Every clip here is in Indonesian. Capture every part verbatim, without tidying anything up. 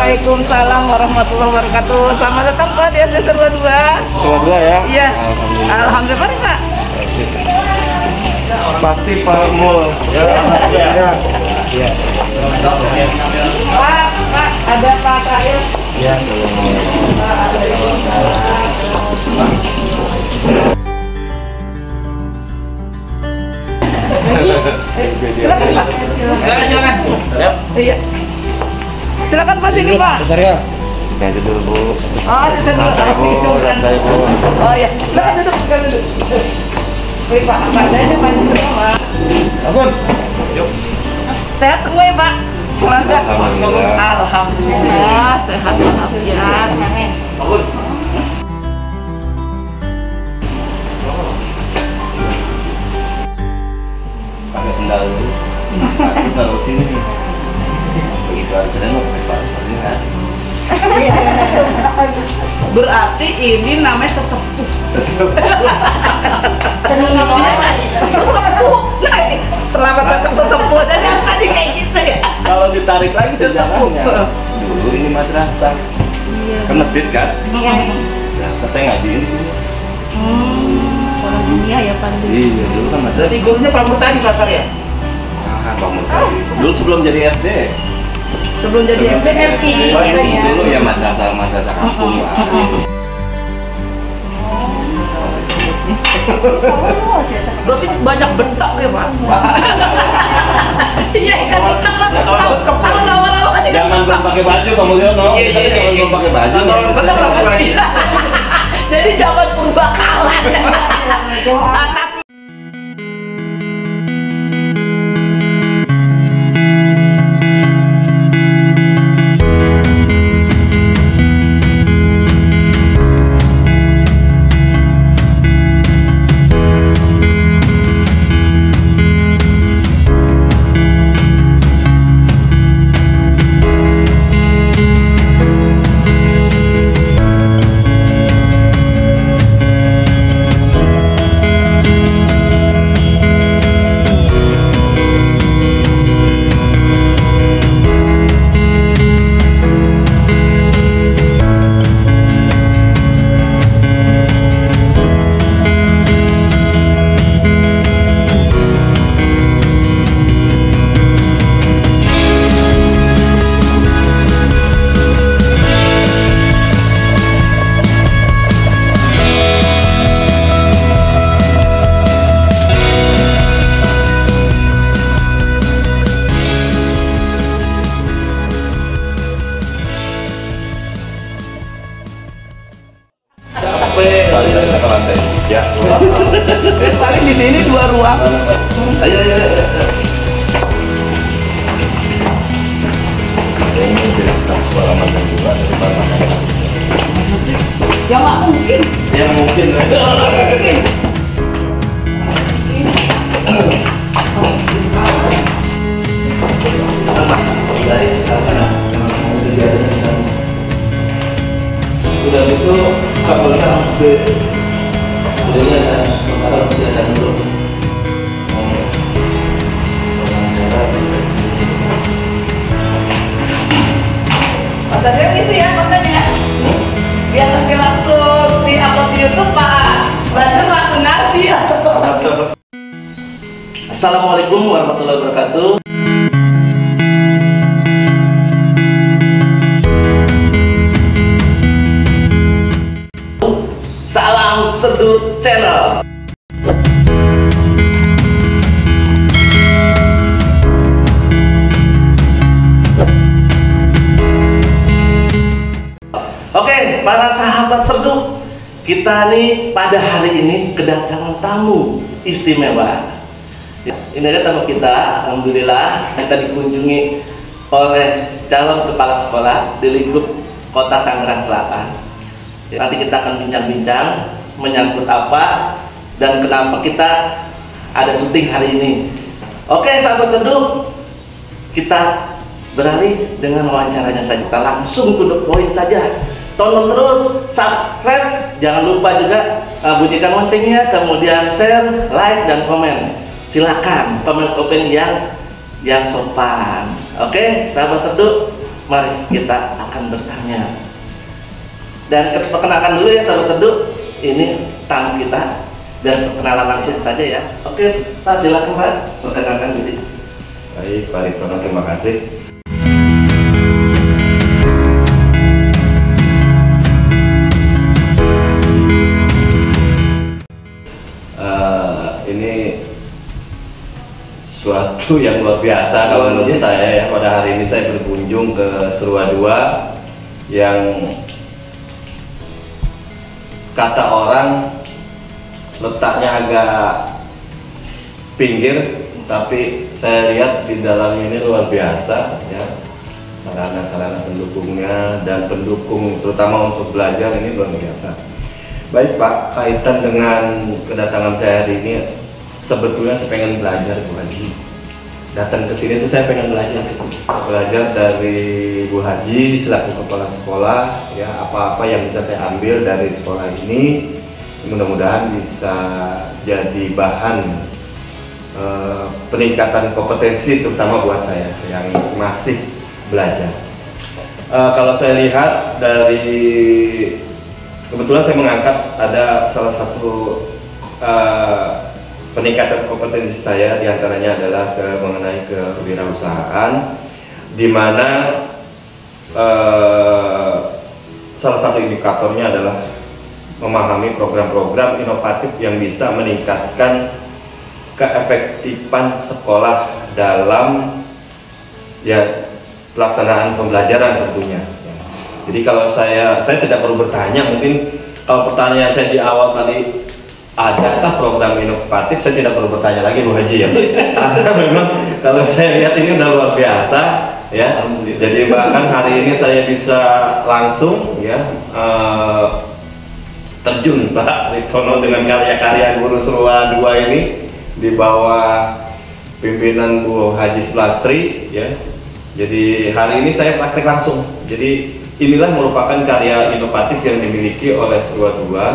Waalaikumsalam warahmatullahi wabarakatuh. Selamat datang Pak di S D Serwa dua. Serwa dua ya? Iya. Alhamdulillah. Alhamdulillah Pak. Pasti Pak Mul. Ya. Ya. Ya. Pak, Pak, ada Pak Kail. Ya. Silakan Pak. Silakan, silakan. Iya. Silakan Pak sini Pak. Besar ya? Ya duduk Bu. Oh, duduk dulu. Santai Bu, santai Bu. Oh iya. Silakan duduk, silakan duduk. Baik Pak, badannya Pak semua Pak. Agun. Yuk. Sehat semua ya Pak? Keluarga? Alhamdulillah. Alhamdulillah, sehat walafiat. Agun. Pakai sendal dulu. Kaki taruh sini. Begitu harus sedang pakai sepatu kan. Berarti ini namanya sesepuh. Sesepuh. Nah, ini selamat datang sesepuh. Jadi tadi kayak gitu ya. Kalau ditarik lagi Sesepuh. sejarahnya. Dulu ini madrasah. Kan masjid kan? Iya. Biasa saya ngaji di sini. Orang dunia ya Pak. Iya, dulu kan madrasah. Berarti gurunya Pak Murtadi pasar ya? Ah, Pak Murtadi. Dulu sebelum jadi S D. Sebelum jadi S D M I. Oh, ini dulu ya madrasah madrasah kampung lah. Berarti banyak bentak ya Pak? Iya ikan bentak lah. Kalau lawa-lawa kan Jangan belum pakai baju Pak Mulyono. Iya, iya, iya. Belum pakai baju. Kalau bentak nggak pakai baju. jadi zaman purbakalan. Atas ke lantai tiga. paling di sini dua ruang. Ayo, ayo, ayo. Ini cerita pengalaman juga dari pengalaman. Ya nggak mungkin. Yang mungkin. Mungkin. Dari sana, udah itu kabelnya ke budaya dan sementara budaya dulu. Mas Adrian ngisi ya kontennya. Biar nanti langsung di-upload di YouTube Pak. Bantu langsung ngambil. Assalamualaikum warahmatullahi wabarakatuh. Salam Serdut Channel. Oke, para sahabat Serdut, kita nih pada hari ini kedatangan tamu istimewa. Ini ada tamu kita, alhamdulillah kita dikunjungi oleh calon kepala sekolah di lingkup Kota Tangerang Selatan. Nanti kita akan bincang-bincang menyangkut apa dan kenapa kita ada syuting hari ini. Oke, sahabat Serdut, kita beralih dengan wawancaranya saja. Kita langsung to the point saja. Tonton terus, subscribe, jangan lupa juga uh, bunyikan loncengnya, kemudian share, like, dan komen. Silakan komen-komen yang yang sopan. Oke, sahabat Serdut, mari kita akan bertanya. Dan perkenalkan dulu ya sahabat seduh, ini tamu kita dan perkenalan langsung saja ya. Oke Pak, silakan Pak, perkenalkan diri. Baik, Pak Ritono, terima kasih. Uh, ini suatu yang luar biasa kalau menurut saya ya. Pada hari ini saya berkunjung ke Serua dua yang kata orang letaknya agak pinggir, tapi saya lihat di dalam ini luar biasa ya, sarana-sarana pendukungnya dan pendukung terutama untuk belajar ini luar biasa. Baik Pak, kaitan dengan kedatangan saya hari ini, sebetulnya saya pengen belajar Bu Haji. Datang ke sini tuh saya pengen belajar, belajar dari Bu Haji selaku kepala sekolah ya, apa-apa yang bisa saya ambil dari sekolah ini mudah-mudahan bisa jadi bahan uh, peningkatan kompetensi terutama buat saya yang masih belajar. Uh, kalau saya lihat dari kebetulan saya mengangkat ada salah satu uh, peningkatan kompetensi saya diantaranya adalah ke, mengenai kewirausahaan, di mana eh, salah satu indikatornya adalah memahami program-program inovatif yang bisa meningkatkan keefektifan sekolah dalam ya pelaksanaan pembelajaran tentunya. Jadi kalau saya saya tidak perlu bertanya, mungkin kalau pertanyaan saya di awal tadi, adakah program inovatif, saya tidak perlu bertanya lagi Bu Haji ya. Karena memang kalau saya lihat ini udah luar biasa ya. Jadi bahkan hari ini saya bisa langsung ya uh, terjun Pak Ritono dengan karya-karya Guru Serua dua ini di bawah pimpinan Bu Haji Sulastri ya. Jadi hari ini saya praktek langsung. Jadi inilah merupakan karya inovatif yang dimiliki oleh Serua dua,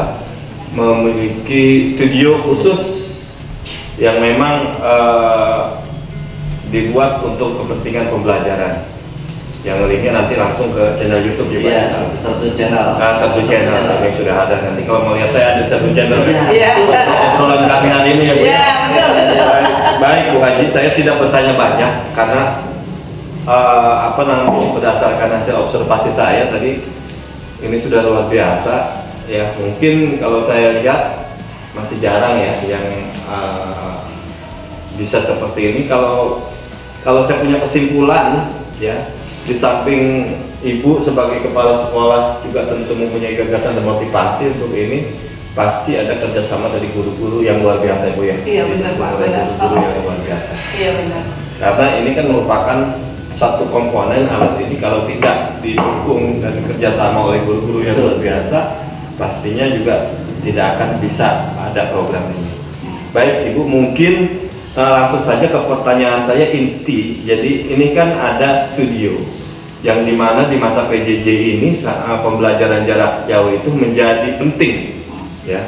memiliki studio khusus yang memang uh, dibuat untuk kepentingan pembelajaran. Yang linknya nanti langsung ke channel YouTube juga. Iya, satu channel. Nah, satu channel yang sudah ada. Nanti kalau mau lihat saya ada satu channel. Iya. Obrolan kami hari ini ya Bu. Iya, betul, betul. Baik, baik Bu Haji, saya tidak bertanya banyak karena uh, apa namanya berdasarkan hasil observasi saya tadi ini sudah luar biasa. Ya mungkin kalau saya lihat masih jarang ya yang uh, bisa seperti ini. Kalau kalau saya punya kesimpulan ya, di samping ibu sebagai kepala sekolah juga tentu mempunyai gagasan dan motivasi untuk ini, pasti ada kerjasama dari guru-guru yang luar biasa Bu ya. Iya benar Pak, benar. Guru-guru yang luar biasa. Iya benar. Karena ini kan merupakan satu komponen alat ini kalau tidak didukung dan kerjasama oleh guru-guru yang luar biasa, pastinya juga tidak akan bisa ada program ini. Baik Ibu, mungkin uh, langsung saja ke pertanyaan saya inti. Jadi ini kan ada studio yang dimana di masa P J J ini uh, pembelajaran jarak jauh itu menjadi penting ya.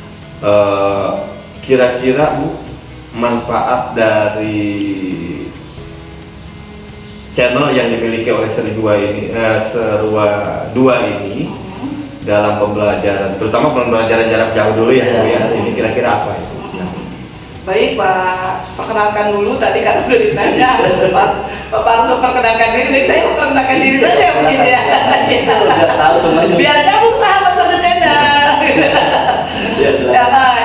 Kira-kira uh, Bu, manfaat dari channel yang dimiliki oleh Serua ini, uh, Serua dua ini dalam pembelajaran, terutama pembelajaran jarak jauh dulu ya, ya, ya. Ini kira-kira apa itu? Ya. Baik Pak, perkenalkan dulu tadi kan udah ditanya Pak, Bapak harus perkenalkan diri, saya perkenalkan diri saja mungkin ya. Udah tahu semuanya. Biar nyambung sahabat satu channel. Ya, silakan.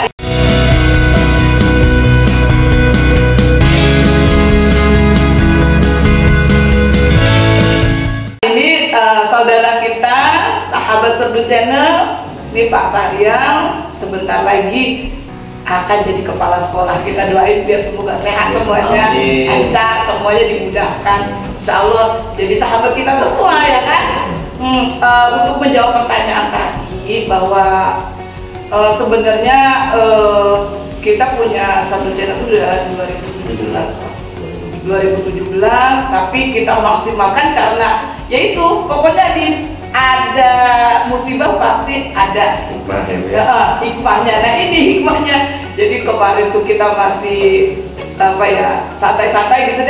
Ini uh, saudara kita, sahabat Serdu Channel, ini Pak Saryang, sebentar lagi akan jadi kepala sekolah. Kita doain biar semoga sehat semuanya, lancar, semuanya dimudahkan, insya Allah jadi sahabat kita semua ya kan. Hmm, uh, untuk menjawab pertanyaan tadi bahwa uh, sebenarnya uh, kita punya Serdu Channel itu dari dua ribu tujuh belas dua ribu tujuh belas, tapi kita maksimalkan karena yaitu pokoknya di ada musibah pasti ada Hikmah ya, ya, hikmahnya. Nah ini hikmahnya. Jadi kemarin tuh kita masih apa ya santai-santai gitu deh.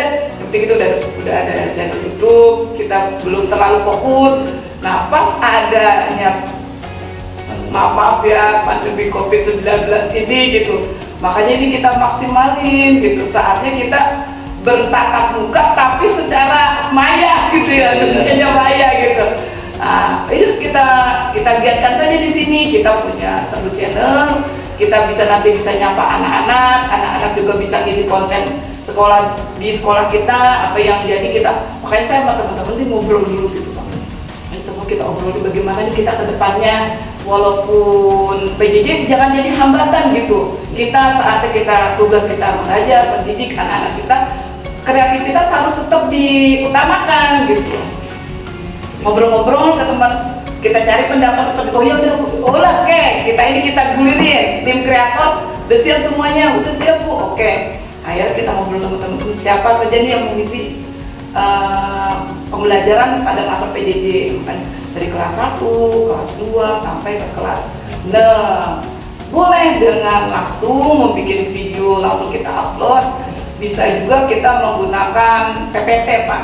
seperti itu udah udah ada channel YouTube, kita belum terlalu fokus. Nah pas adanya maaf maaf ya pandemi covid sembilan belas ini gitu, makanya ini kita maksimalin gitu, saatnya kita bertatap muka tapi secara maya gitu ya, tentunya maya gitu. Nah, itu kita kita giatkan saja di sini. Kita punya satu channel, kita bisa nanti bisa nyapa anak-anak, anak-anak juga bisa ngisi konten sekolah di sekolah kita apa yang jadi kita. Makanya saya sama teman-teman ini ngobrol dulu gitu Pak. Itu mau kita obrolin bagaimana nih kita ke depannya, walaupun P J J jangan jadi hambatan gitu. Kita saatnya kita tugas kita mengajar, mendidik anak-anak kita, kreativitas harus tetap diutamakan gitu. Ngobrol-ngobrol ke teman, kita cari pendapat seperti oh ya udah, oh lah oke, kita ini kita gulirin, tim kreator udah siap semuanya, udah siap Bu, oke. Akhirnya kita ngobrol sama teman-teman siapa saja nih yang mengisi uh, pembelajaran pada masa P J J, kan dari kelas satu, kelas dua sampai ke kelas enam. Boleh dengan langsung membuat video langsung kita upload, bisa juga kita menggunakan P P T Pak.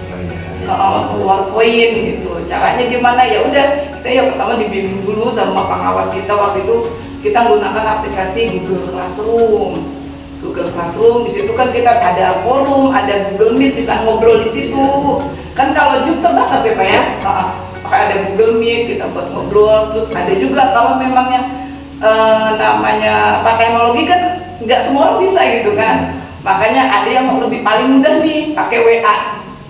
Uh, PowerPoint gitu. Caranya gimana? Ya udah, kita ya pertama dibimbing dulu sama pengawas kita. Waktu itu kita menggunakan aplikasi Google Classroom. Google Classroom di situ kan kita ada forum, ada Google Meet, bisa ngobrol di situ. Kan kalau Zoom terbatas ya Pak ya. Uh, pakai ada Google Meet, kita buat ngobrol. Terus ada juga kalau memang yang uh, namanya Pak teknologi kan nggak semua orang bisa gitu kan. Makanya ada yang lebih paling mudah nih pakai W A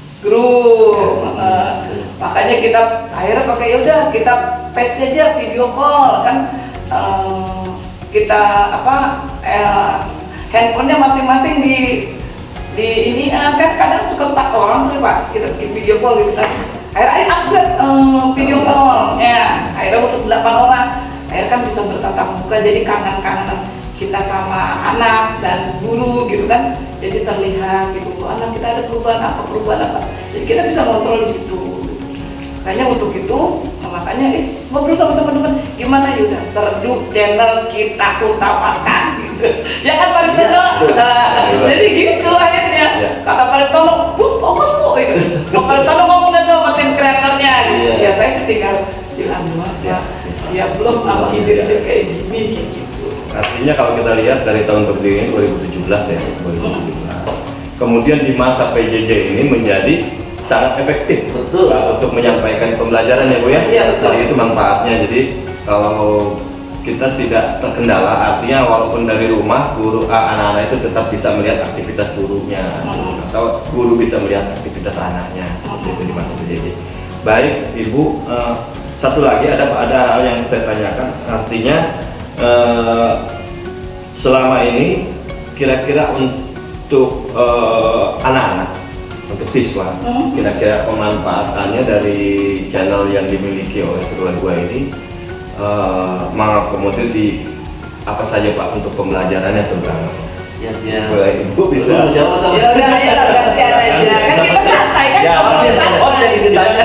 grup, uh, makanya kita akhirnya pakai yaudah kita patch saja video call kan, uh, kita apa uh, handphonenya masing-masing di di ini uh, kan kadang suka empat orang tuh Pak, kita bikin video call gitu kan, akhirnya upgrade uh, video call ya, akhirnya untuk delapan orang, akhirnya kan bisa bertatap muka, jadi kangen-kangen kita sama anak dan guru gitu kan, jadi terlihat gitu anak kita ada perubahan apa perubahan apa, jadi kita bisa kontrol di situ. Makanya untuk itu, makanya eh ngobrol sama teman-teman gimana ya udah serdu channel kita utamakan gitu. Ya kan Pak Ritono? Nah, jadi gitu akhirnya kata Pak Ritono, bu fokus bu gitu. Pak Ritono ngomong aja sama tim kreatornya. Gitu. Ya saya tinggal bilang doang ya siap belum sama ide-ide kayak gini gitu. Artinya kalau kita lihat dari tahun berdiri ini dua ribu tujuh belas ya, dua ribu tujuh belas. Kemudian di masa P J J ini menjadi sangat efektif betul untuk menyampaikan pembelajaran ya Bu ya. Iya, betul. Jadi itu manfaatnya. Jadi kalau kita tidak terkendala, artinya walaupun dari rumah guru anak-anak itu tetap bisa melihat aktivitas gurunya hmm. atau guru bisa melihat aktivitas anaknya hmm. itu di masa P J J. Baik Ibu, uh, satu lagi ada ada hal yang saya tanyakan, artinya Uh, selama ini kira-kira untuk anak-anak, uh, untuk siswa, kira-kira pemanfaatannya dari channel yang dimiliki oleh kedua-dua ini uh, mengakomodir di apa saja Pak untuk pembelajarannya terutama? Ya, ya. Boleh Ibu bisa jawab atau? Ya udah ayo gantian aja. Kan kita santai kan. Ya, oh jadi ditanya.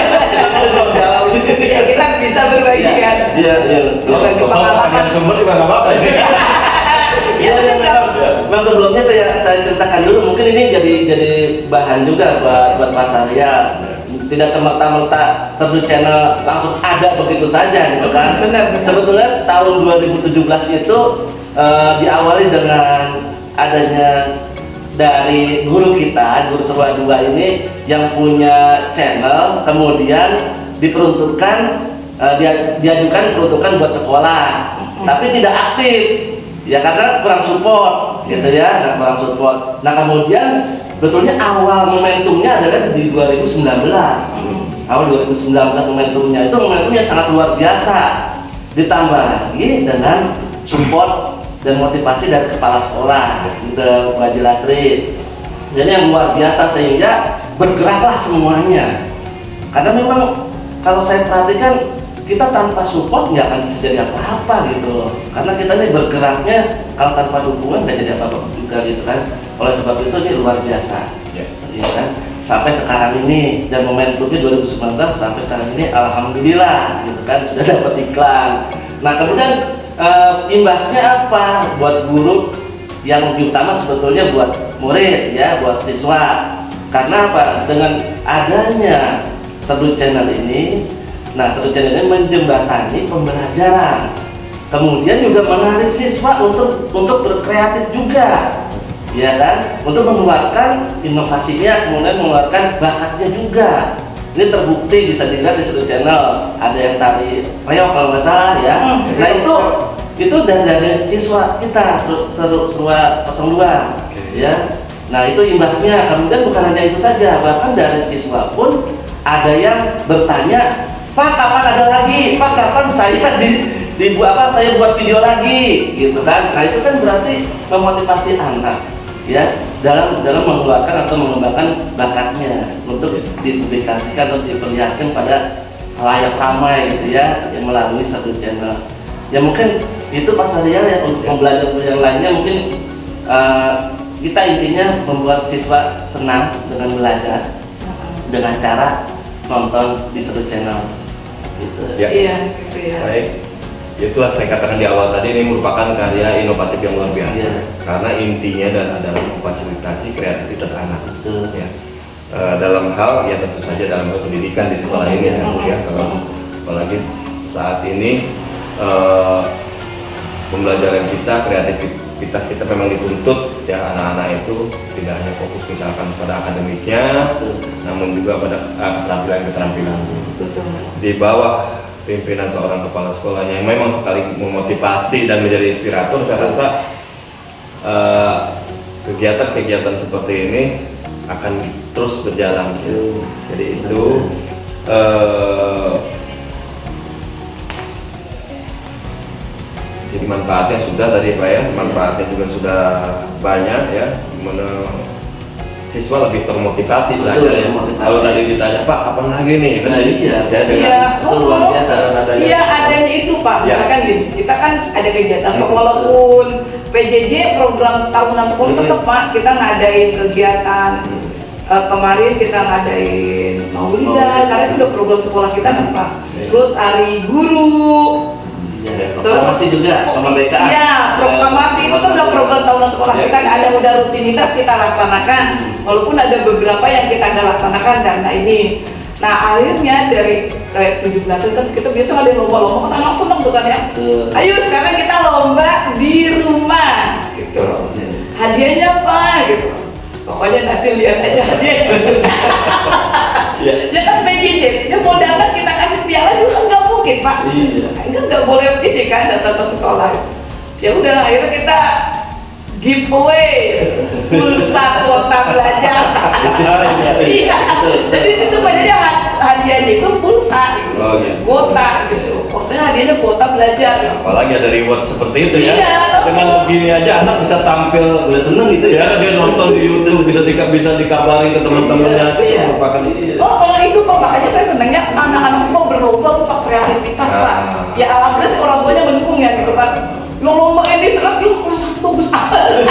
Ya kita bisa berbagi kan. Iya, iya. Kalau pengalaman sumber juga nggak apa-apa. Iya, ya, memang sebelumnya saya saya ceritakan dulu, mungkin ini jadi jadi bahan juga buat buat Pak Sarya. Tidak semerta-merta satu channel langsung ada begitu saja gitu kan. Benar, benar. Sebetulnya tahun dua ribu tujuh belas itu uh, diawali dengan adanya dari guru kita, guru sekolah dua ini yang punya channel, kemudian diperuntukkan uh, dia diajukan peruntukan buat sekolah, hmm. tapi tidak aktif ya karena kurang support gitu ya, kurang support. Nah kemudian betulnya awal momentumnya adalah di dua ribu sembilan belas, hmm. awal dua ribu sembilan belas momentumnya itu momentum yang sangat luar biasa, ditambah lagi dengan support dan motivasi dari kepala sekolah gitu Pak Jilastri. Jadi yang luar biasa sehingga bergeraklah semuanya. Karena memang kalau saya perhatikan kita tanpa support nggak akan bisa jadi apa-apa gitu. Karena kita ini bergeraknya kalau tanpa dukungan nggak jadi apa-apa juga gitu kan. Oleh sebab itu ini luar biasa, ya, ya kan. Sampai sekarang ini dan momentumnya dua ribu sembilan belas sampai sekarang ini alhamdulillah gitu kan sudah dapat iklan. Nah kemudian Uh, imbasnya apa buat guru yang lebih utama sebetulnya buat murid ya, buat siswa. Karena apa? Dengan adanya Serdu Channel ini, nah Serdu Channel ini menjembatani pembelajaran, kemudian juga menarik siswa untuk untuk berkreatif juga, ya kan? Untuk mengeluarkan inovasinya, kemudian mengeluarkan bakatnya juga. Ini terbukti bisa dilihat di Serdu Channel, ada yang tari reog kalau nggak salah ya. Hmm. Nah itu itu dari, dari siswa kita Seru Serua nol dua ya. Nah itu imbasnya, kemudian bukan hanya itu saja, bahkan dari siswa pun ada yang bertanya, Pak kapan ada lagi? Pak kapan saya di, dibuat apa? Saya buat video lagi, gitu kan? Nah itu kan berarti memotivasi anak, ya, dalam dalam mengeluarkan atau mengembangkan bakatnya untuk dipublikasikan atau diperlihatkan pada halayak ramai, gitu ya, yang melalui satu channel. Ya mungkin itu Pak Sarial ya, untuk pembelajaran yang lainnya mungkin. Uh, Kita intinya membuat siswa senang dengan belajar dengan cara nonton di Serdu Channel. Gitu. Ya. Iya, gitu ya. Baik. Itulah saya katakan di awal tadi, ini merupakan karya inovatif yang luar biasa. Iya. Karena intinya dan adalah memfasilitasi kreativitas anak. Betul. Ya. E, dalam hal ya tentu saja dalam hal pendidikan di sekolah ini ya, ya. Kalau apalagi saat ini e, pembelajaran kita, kreativitas kita memang dituntut ya, anak-anak itu tidak hanya fokus misalkan pada akademiknya, namun juga pada keterampilan-keterampilan. Di bawah pimpinan seorang kepala sekolahnya yang memang sekali memotivasi dan menjadi inspirator, saya rasa kegiatan-kegiatan uh, seperti ini akan terus berjalan. Ya. Jadi itu uh, jadi manfaatnya sudah tadi Pak ya, manfaatnya juga sudah banyak ya, dimana siswa lebih termotivasi belajar ya. Kalau tadi ditanya Pak, apa lagi nih? Nah, iya, ya, dengan iya, itu luar biasa adanya. Iya, adanya itu Pak. Ya. Misalkan gini, kita kan ada kegiatan Pak, walaupun P J J program tahunan sekolah tetap Pak, kita ngadain kegiatan. Uh, kemarin kita ngadain Maulidan, karena itu udah program sekolah kita kan Pak. Terus hari guru. Ya, proklamasi juga, kemerdekaan. Iya, proklamasi itu kan udah program tahunan sekolah kita, ada udah rutinitas kita laksanakan. Walaupun ada beberapa yang kita nggak laksanakan karena ini. Nah akhirnya dari kayak tujuh belasan kan kita biasa ada lomba-lomba, kan anak seneng tuh kan ya. Ayo sekarang kita lomba di rumah, gitu. Hadiahnya apa, gitu. Pokoknya nanti lihat aja hadiahnya. Ya kan P J J, dia mau datang kita kasih piala juga nggak mungkin Pak. Iya. Enggak nggak boleh ini kan datang ke sekolah. Ya udah akhirnya kita giveaway pulsa kuota belajar. Iya. Jadi situ banyak hadiahnya itu pulsa, gitu. Oh, iya. Kuota gitu. Pokoknya hadiahnya kuota belajar. Apalagi ada reward seperti itu ya. Iya, dengan begini aja anak bisa tampil, udah seneng gitu ya, dia nonton di YouTube, bisa di, bisa dikabarin ke teman-temannya. Iya, iya. Itu merupakan ini. Oh kalau itu Pak, makanya saya senangnya anak-anak mau berlomba tuh Pak, kreativitas Pak. Ah. Ya alhamdulillah orang tuanya mendukung ya gitu kan. Yang lomba ini serat yuk kelas satu besar.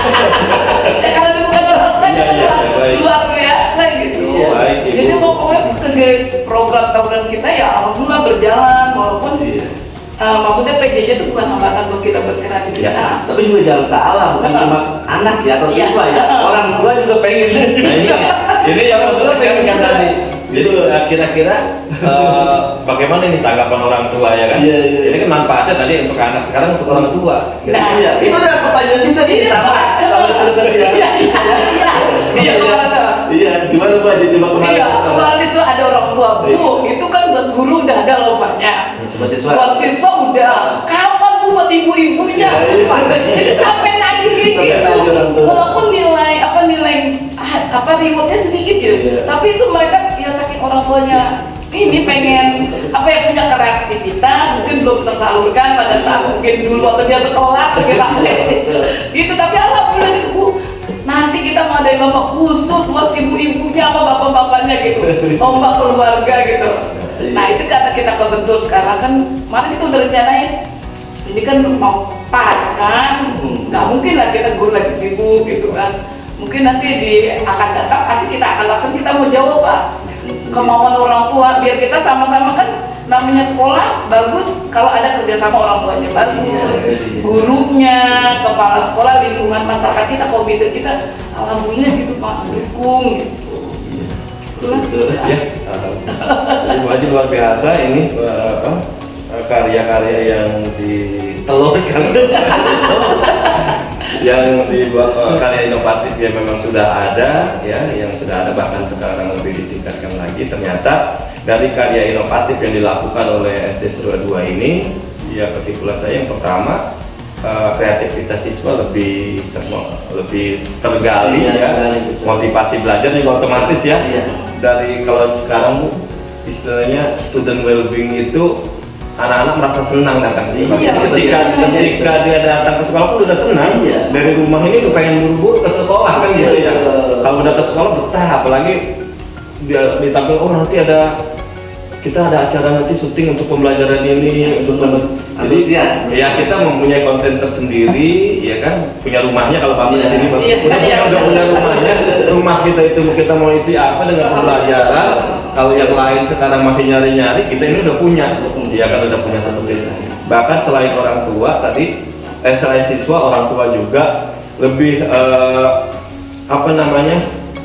Ya kalau bukan orang tuanya Iya, iya, baik. luar biasa gitu. Oh, baik, Ibu. Jadi pokoknya ke program tahunan kita ya alhamdulillah berjalan, walaupun Iya. uh, maksudnya P J J itu bukan hambatan buat kita berkreativitas. Tapi juga jangan salah, bukan cuma anak ya atau siswa ya, orang tua juga pengen. Nah, ini, ini yang maksudnya pengen kan tadi. Jadi eh, kira-kira eh, bagaimana ini tanggapan orang tua ya kan? Iya, iya. Ini kan manfaatnya tadi untuk anak, sekarang untuk orang tua. Gitu. Nah, Iya, itu udah pertanyaan juga nih sama. Kalau benar ya. Iya, iya, iya, iya. Iya, gimana Pak? Jadi coba kemarin. Iya, kemarin itu ada orang tua, Bu, itu kan buat guru udah ada lombanya. Buat siswa. Buat siswa udah. Kapan Bu buat ibu-ibunya? Iya, iya. Jadi sampai nagih gitu. Sampai nagih orang tua. Walaupun nilai apa nilai ah, apa rewardnya sedikit gitu. Iya. Tapi itu mereka ya saking orang tuanya ini pengen apa ya, punya kreativitas, mungkin belum tersalurkan pada saat mungkin dulu waktu dia sekolah tuh kita gitu. Tapi alhamdulillah gitu Bu, nanti kita mau ada lomba khusus buat ibu-ibunya sama bapak-bapaknya gitu, lomba keluarga gitu. Nah itu karena kita kebetul sekarang kan, kemarin kita udah rencanain ini kan mau pas kan, nggak mungkin lah kita guru lagi sibuk gitu kan. Mungkin nanti di akan datang pasti kita akan langsung kita mau jawab Pak kemauan orang tua, biar kita sama-sama kan namanya sekolah bagus kalau ada kerjasama orang tuanya bagus, gurunya, kepala sekolah, lingkungan masyarakat kita, komite kita, alhamdulillah gitu Pak, dukung gitu. Ya, Ibu Haji luar biasa ini apa karya-karya yang ditelurkan yang dibuat uh, karya inovatif yang memang sudah ada ya, yang sudah ada bahkan sekarang lebih ditingkatkan lagi. Ternyata dari karya inovatif yang dilakukan oleh S D Seruan dua ini, ya kesimpulan saya yang pertama uh, kreativitas siswa lebih lebih tergali ya, ya. Motivasi belajar juga otomatis ya. Ya. Dari kalau sekarang istilahnya student well-being itu anak-anak merasa senang datang ke sekolah. Iya, ketika ketika dia datang ke sekolah pun udah senang. Iya. Dari rumah ini udah pengen buru-buru ke sekolah kan gitu ya. Kalau udah ke sekolah betah, apalagi dia ditampil oh nanti ada kita ada acara nanti syuting untuk pembelajaran ini untuk jadi ya kita mempunyai konten tersendiri ya kan, punya rumahnya kalau kami di sini iya, udah, iya, udah punya rumahnya, rumah kita itu kita mau isi apa dengan pembelajaran. Kalau yang lain sekarang masih nyari-nyari, kita ini udah punya, ya kan udah punya satu kita. Bahkan selain orang tua tadi, eh selain siswa, orang tua juga lebih eh, apa namanya?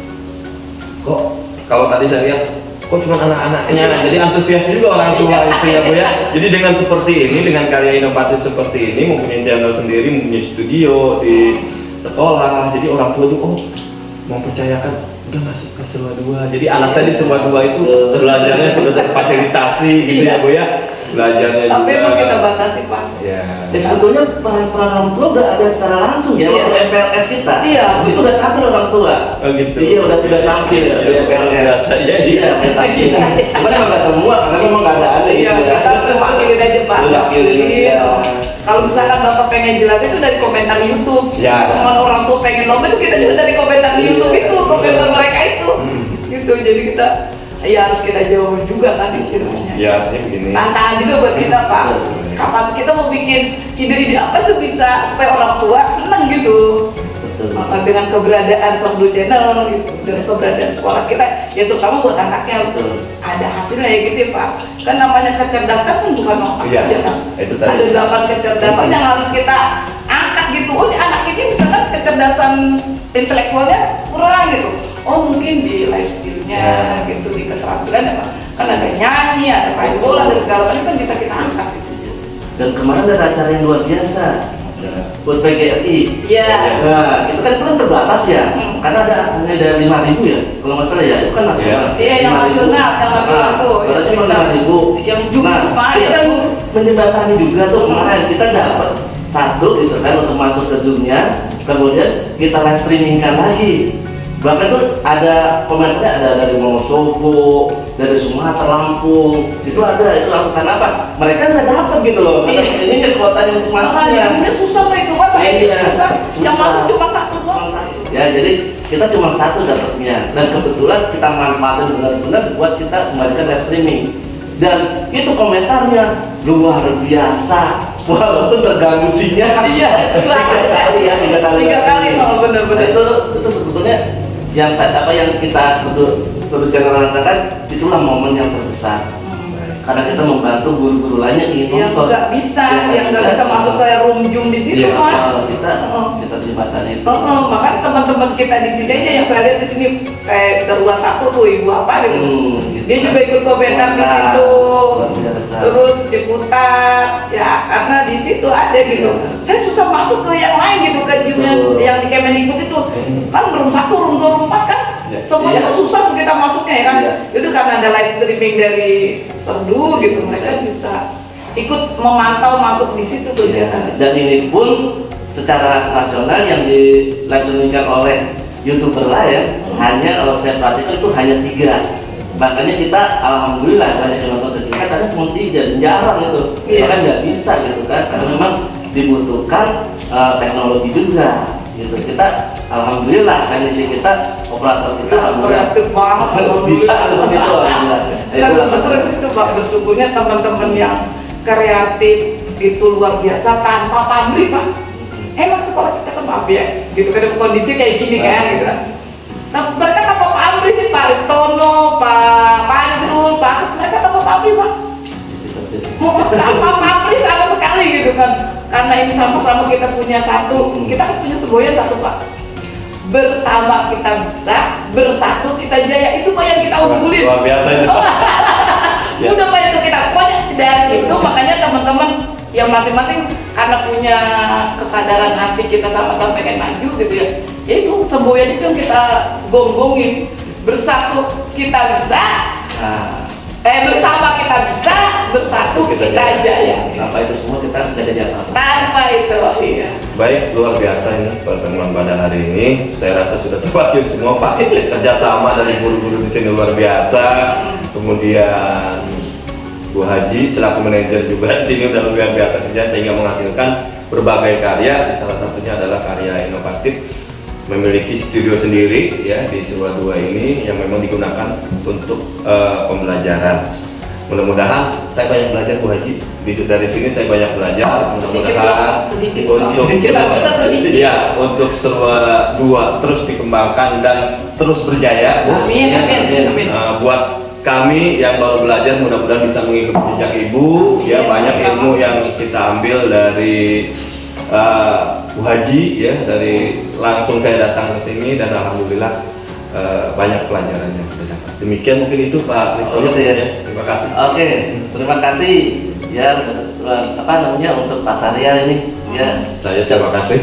Kok kalau tadi saya lihat kok cuma anak-anaknya, jadi antusias juga orang tua itu ya Bu ya. Jadi dengan seperti ini, dengan karya inovatif seperti ini, mempunyai channel sendiri, mempunyai studio di sekolah, jadi orang tua tuh oh mempercayakan udah masuk ke Seruan dua. Jadi anak saya di Seruan dua itu belajarnya sudah terfasilitasi gitu ya Bu ya. Belajarnya tapi juga. memang kita batasi Pak. Ya. Ya sebetulnya peran-peran orang tua udah ada secara langsung ya, Iya. waktu M P L S kita. Iya. Itu udah tampil orang tua. Oh gitu. Iya udah tidak tampil ya, di M P L S. Saya Iya, udah tampil. Cuman emang nggak semua karena memang nggak ada ada Iya, gitu ya. kita panggilin aja Pak. Udah panggilin, Iya. ya. Kalau misalkan Bapak pengen jelas itu dari komentar YouTube. Ya. Teman orang tua pengen lomba itu kita juga dari komentar di YouTube Iya. itu, komentar mereka itu. Hmm. Gitu. Jadi kita ya harus kita jawab juga kan istilahnya. Ya, artinya begini. Tantangan juga buat kita Pak. Kapan kita mau bikin ide-ide apa sebisa supaya orang tua senang gitu. Maka dengan keberadaan Serdu Channel gitu, dengan keberadaan sekolah kita, ya terutama buat anaknya betul ada hasilnya ya gitu ya Pak. Kan namanya kecerdasan kan bukan otak Iya, aja kan. itu tadi. Ada delapan kecerdasan yang harus kita angkat gitu. Oh ini anak ini misalkan kecerdasan intelektualnya kurang gitu. Oh mungkin di life skill-nya Ya. gitu, di keterampilan apa? Kan ada nyanyi, ada main bola, ada segala macam kan bisa kita angkat di situ. Dan kemarin ada acara yang luar biasa buat P G R I. Iya. Nah, itu kan itu kan terbatas ya, Hmm. karena ada hanya ada lima ribu ya, kalau nggak salah ya, itu kan nasional. Iya, yang lima ribu. nasional, yang nasional Nah, tuh. berarti cuma lima ribu. Yang juga Nah, lumayan. kita kan menjembatani juga tuh kemarin kita dapat satu gitu kan untuk masuk ke Zoom-nya, kemudian kita live streamingkan lagi. Bahkan tuh ada komentarnya ada dari Wonosobo, dari Sumatera, Lampung, itu ada, itu lakukan apa? Mereka nggak dapat gitu loh. Iya. Ini kan kuotanya untuk masuknya. Makanya susah Pak itu Pak, saya Iya, susah. Yang susah. masuk cuma satu doang. Cuma satu. Ya, jadi kita cuma satu dapatnya, dan kebetulan kita manfaatin benar-benar buat kita kembalikan live streaming. Dan itu komentarnya luar biasa, walaupun terganggu sinyal. Iya, tiga kali ya, tiga kali. Tiga kali, oh, benar-benar. Nah, itu itu sebetulnya yang saya- apa yang kita sebut sebut channel rasakan, itulah momen yang terbesar. Karena kita membantu guru-guru lainnya ingin Yang nonton. nggak bisa, yang nggak bisa masuk ke room Zoom di situ Iya, Pak. kalau kita Oh. kita terlibatkan itu. Oh, oh, makanya teman-teman kita di sini aja yang saya lihat di sini kayak Seruan satu tuh ibu apa gitu. Hmm, gitu Dia kan. juga ikut komentar di Komentar, situ. luar biasa. Terus Ciputat, ya karena di situ ada gitu. Iya. Saya susah masuk ke yang lain gitu ke Zoom yang, Betul. yang di Kemendikbud itu. Kan room satu, room dua, room empat kan. Iya. Semuanya Iya. kan susah kita masuknya ya kan. Iya. Itu karena ada live streaming dari Serdu gitu, mereka bisa ikut memantau masuk di situ tuh Iya. dia. Dan ini pun secara nasional yang dilaksanakan oleh YouTuber lain hanya kalau saya perhatikan itu hanya tiga. Makanya kita alhamdulillah banyak yang nonton kita karena cuma tiga, jarang itu. Iya. Bahkan nggak bisa gitu kan, karena memang dibutuhkan uh, teknologi juga. Gitu kita alhamdulillah teknisi kita operator kita alhamdulillah Kreatif banget. bisa seperti itu alhamdulillah. Saya Itu bersyukur di situ Pak, bersyukurnya teman-teman yang kreatif itu luar biasa tanpa pabrik Pak. Emang sekolah kita kan maaf ya, gitu kan kondisi kayak gini kan gitu kan. Nah, mereka tanpa pabrik nih Pak Tono, Pak Pandrul, Pak mereka tanpa pabrik Pak. mau apa pamrih sama sekali gitu kan. Karena ini sama-sama kita punya satu, kita kan punya semboyan satu Pak. Bersama kita bisa, bersatu kita jaya. Itu Pak yang kita unggulin. Luar biasa ini Pak. Ya. Udah Pak itu kita pokoknya dari itu makanya teman-teman yang masing-masing karena punya kesadaran hati kita sama-sama pengen maju gitu ya. Ya itu semboyan itu yang kita gonggongin. Bersatu kita bisa. Nah, Eh bersama kita bisa, bersatu kita, kita jaya. Tanpa itu semua kita tidak jadi apa-apa. Tanpa itu, iya. Baik, luar biasa ini pertemuan pada hari ini. Saya rasa sudah terwakil semua Pak. Kerjasama dari guru-guru di sini luar biasa. Kemudian Bu Haji selaku manajer juga di sini udah luar biasa kerja sehingga menghasilkan berbagai karya. Salah satunya adalah karya inovatif. Memiliki studio sendiri ya di Sirwa dua ini yang memang digunakan untuk uh, pembelajaran. Mudah-mudahan saya banyak belajar Bu Haji. Dari sini saya banyak belajar. Mudah-mudahan untuk ya untuk Sirwa dua terus dikembangkan dan terus berjaya. Amin, amin, amin. Uh, buat kami yang baru belajar mudah-mudahan bisa mengikuti jejak Ibu ya, banyak ilmu yang kita ambil dari uh, Bu Haji ya, dari langsung saya datang ke sini dan alhamdulillah uh, banyak pelajaran yang saya dapat. Demikian mungkin itu Pak Riko. Oh, gitu ya. Terima kasih. Oke, terima kasih ya apa namanya untuk Pak Saryal ini ya. Saya terima kasih.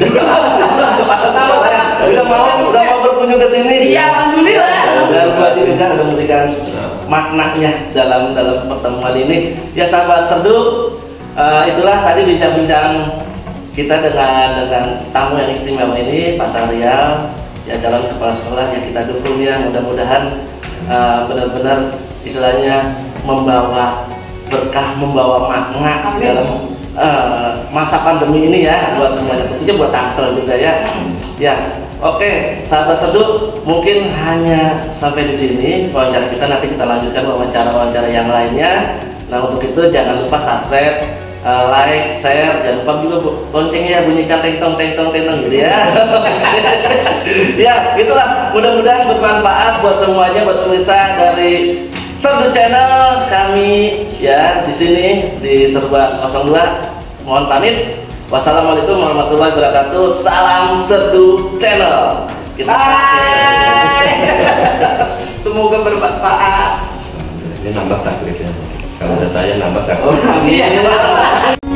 Udah mau udah mau berkunjung ke sini. Iya, alhamdulillah. Dan Bu Haji juga sudah memberikan maknanya dalam dalam pertemuan ini. Ya sahabat Serdu, uh, itulah tadi bincang-bincang kita dengan dengan tamu yang istimewa ini, Pak Saryal, ya calon kepala sekolah yang kita dukung ya. Mudah-mudahan uh, benar-benar istilahnya membawa berkah, membawa makna Amin. dalam uh, masa pandemi ini ya, buat semuanya, tentunya buat Tangsel juga ya. Ya, oke, sahabat Serdu, mungkin hanya sampai di sini wawancara kita. Nanti kita lanjutkan wawancara-wawancara yang lainnya. Nah, untuk itu jangan lupa subscribe, Uh, like, share, jangan lupa juga loncengnya bunyikan teng-tong teng-tong teng-tong gitu ya. Ya, itulah. Mudah-mudahan bermanfaat buat semuanya, buat pemirsa dari Serdu Channel kami ya di sini di Serba nol dua. Mohon pamit. Wassalamualaikum warahmatullahi wabarakatuh. Salam Serdu Channel. Kita Bye. Semoga bermanfaat. Ini nambah sakit ya. Kalau ada saya nambah sakit. Oh, amin.